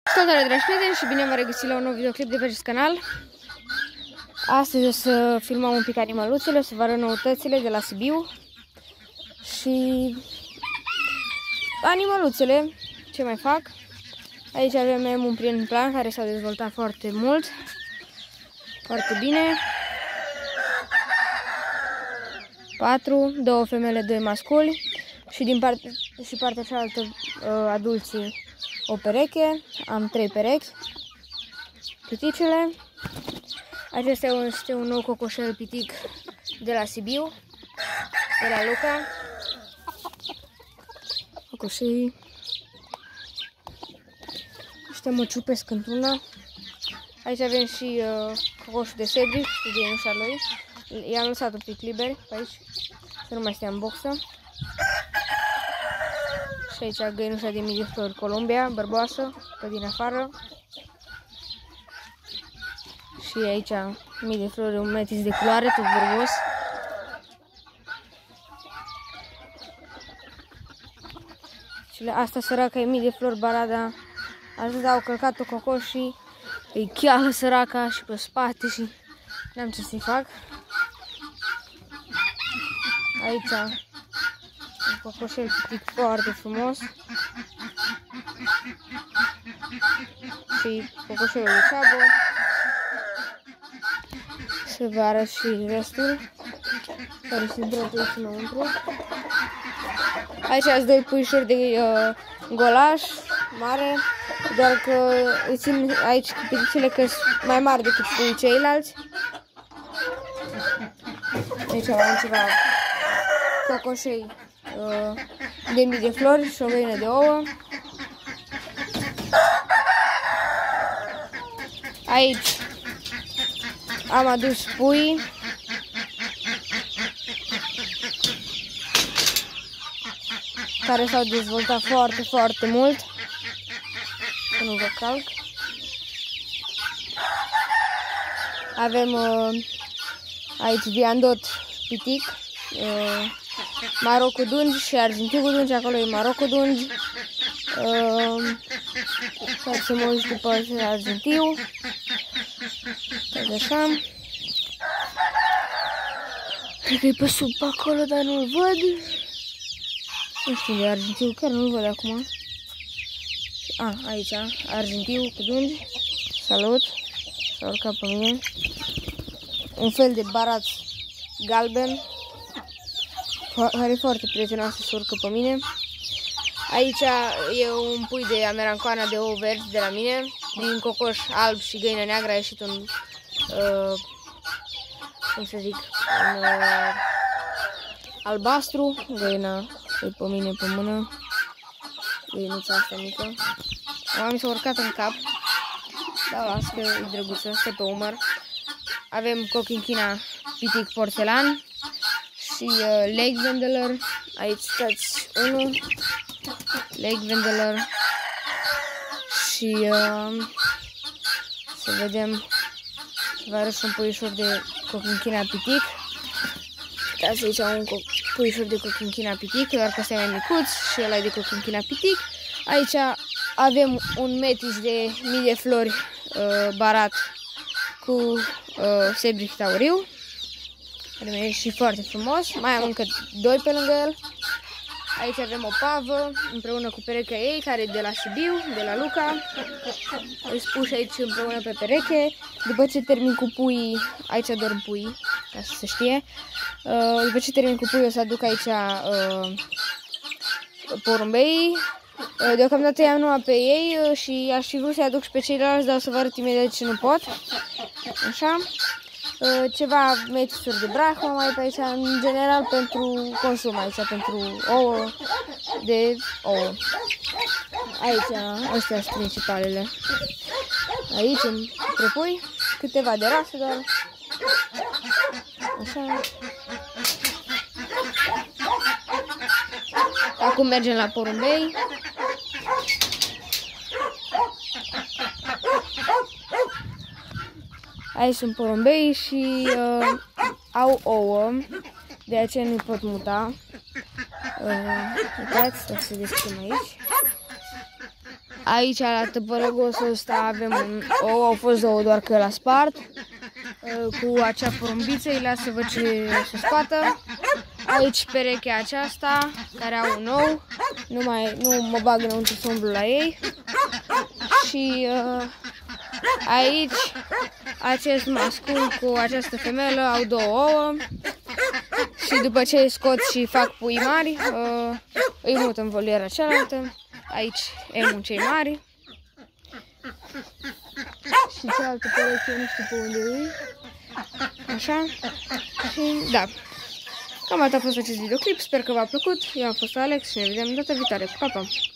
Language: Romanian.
Salutare, dragi prieteni, și bine v-am regăsit la un nou videoclip de pe acest canal. Astăzi o să filmăm un pic animăluțele, o să vă arăt noutățile de la Sibiu și animăluțele, ce mai fac. Aici avem un prieten plan care s-a dezvoltat foarte mult, foarte bine. 4, 2 femele, 2 masculi și din partea cealaltă adulții o pereche. Am 3 perechi, piticele. Acesta este un nou cocoșel pitic de la Sibiu, de la Luca. Cocoșei ăștia mă ciupesc într-una. Aici avem și cocoșul de sebri cu găinușa lui. I-am lăsat un pic liber pe aici, să nu mai stea în boxă. Și aici găinușa de mii de flori Columbia, bărboasă, pe din afară. Și aici mii de flori, un metis de culoare, tot bărbos. Și asta săraca e mii de flori Barada. Ajuns au călcat-o cocoș și îi cheală săraca și pe spate și n-am ce să-i fac. Aici un cocoșel pitic foarte frumos și cocoșelul de ceabă. Să vă arăt și restul care se îndrătă aici înăuntru. Aici sunt 2 puișori de golaș mare, doar că îi țin aici piticele că sunt mai mari decât puii ceilalți. Aici am ceva cocoșei de mii de flori și o găină de ouă. Aici am adus pui. Care s-au dezvoltat foarte, foarte mult. Să nu vă calc. Avem aici viandot pitic, Maroc cu dungi și argintiu cu dungi. Acolo e Maroc cu dungi. Să se mă uit după argintiu. Tot așa. Cred că e pe sub pe acolo, dar nu-l văd. Nu știu de argintiu, chiar nu-l văd acum. Aici, argintiu cu dungi. Salut! S-a urcat pe mine. Un fel de barat galben, care e foarte prietenoasă, se urcă pe mine. Aici e un pui de amerancoana de ou verzi de la mine. Din cocoș alb și găină neagră a ieșit un, cum să zic, un albastru. Găina e pe mine pe mână. Găinuța asta mică. Mama mi s-a urcat în cap. Da, las că e drăguță, stă pe umăr. Avem cochinchina pitic porțelan și leg vendeler. Aici stați unul. Leg vendeler. Și să vedem. Vă arăt și un puișor de cochinchina pitic. Uitați aici un puișor de cochinchina pitic, doar că ăsta e mai micuț și ăla e de cochinchina pitic. Aici avem un metis de mii de flori barat cu sebric tauriu. E și foarte frumos. Mai am încă 2 pe lângă el. Aici avem o pavă împreună cu perechea ei, care e de la Sibiu, de la Luca. Îi spus aici împreună pe pereche. După ce termin cu puii, aici dorm puii, ca să se știe. După ce termin cu puii o să aduc aici porumbei. Deocamdată i-am numai pe ei și aș fi vrut să-i aduc și pe ceilalți, dar o să vă arăt imediat ce nu pot. Așa. Ceva metisuri de brahma mai pe aici, în general pentru consum aici, pentru ouă, de ouă. Aici, astea sunt principalele. Aici, între pui, câteva de rase, doar. Așa. Acum mergem la porumbei. Aici sunt porumbei și au ouă, de aceea nu pot muta. Uitați, să se deschidem aici. Aici, la tăpărăgosul ăsta, avem un ou, au fost două, doar că l-a spart. Cu acea porumbiță, îi lasă văd ce se scoată. Aici perechea aceasta, care au un ou. Nu mă bag înăuntru să umblu la ei. Și aici, acest mascul cu această femelă au două ouă. Și după ce îi scot și fac pui mari, îi mut în voliera cealaltă. Aici emul cei mari. Și cealaltă pereche nu știu pe unde e. Așa. Și da. Cam atât a fost acest videoclip. Sper că v-a plăcut. Eu am fost Alex și ne vedem data viitoare. Pa, pa!